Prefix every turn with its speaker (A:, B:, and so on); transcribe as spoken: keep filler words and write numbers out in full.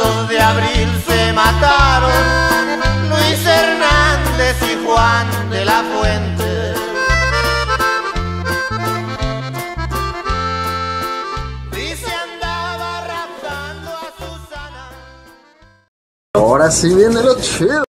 A: dos de abril se mataron Luis Hernández y Juan de la Fuente. Dice andaba raptando a Susana.
B: Ahora sí viene lo chido.